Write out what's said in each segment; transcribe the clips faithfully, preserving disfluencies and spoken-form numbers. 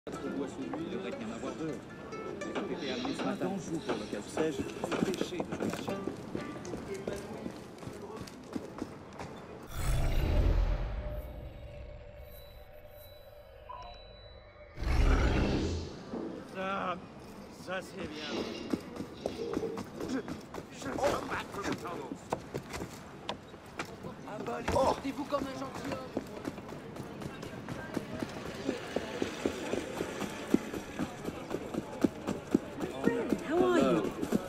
Vois celui, il devrait y en avoir deux. Les P P amenés ce matin. Joue pour l'occasion. Sais-je, c'est péché de lâcher. Ça, ça c'est bien. Come back from the tunnels. Ah bah, allez, portez-vous comme un gentilhomme. How are you?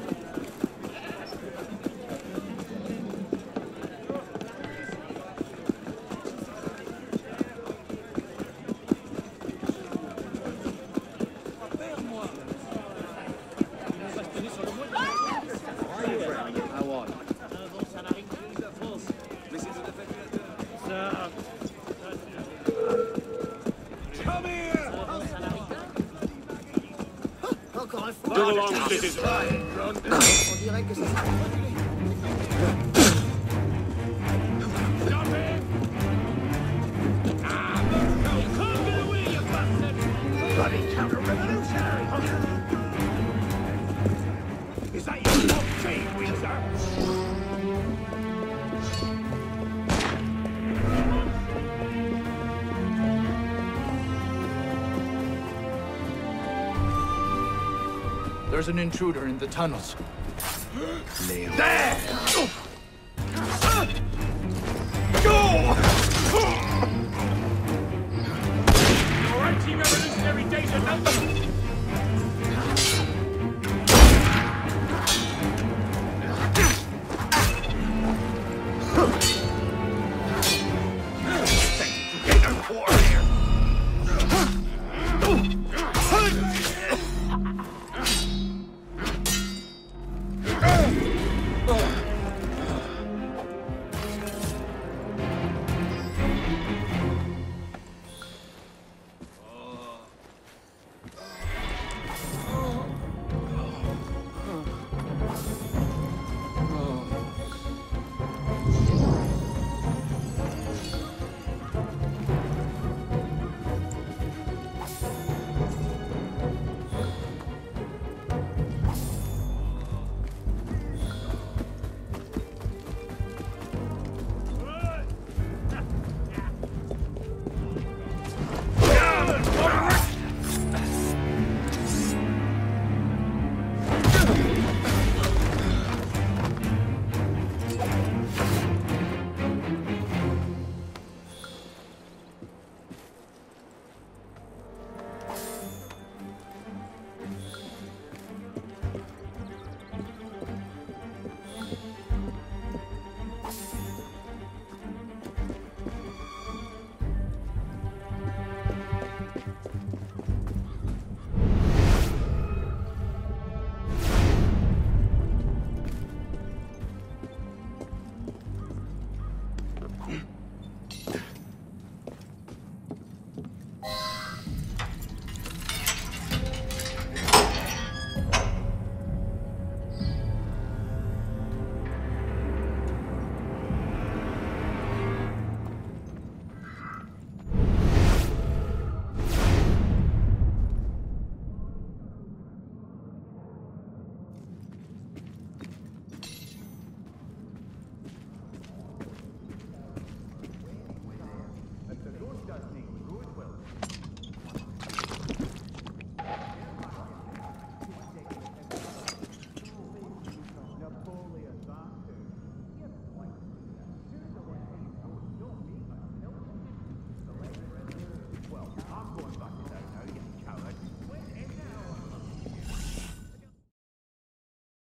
Encore un fou. Go along with this. On dirait que ça s'est réglé. Bloody counter-revolutionary! Is that your top team, Weezer? There's an intruder in the tunnels. There!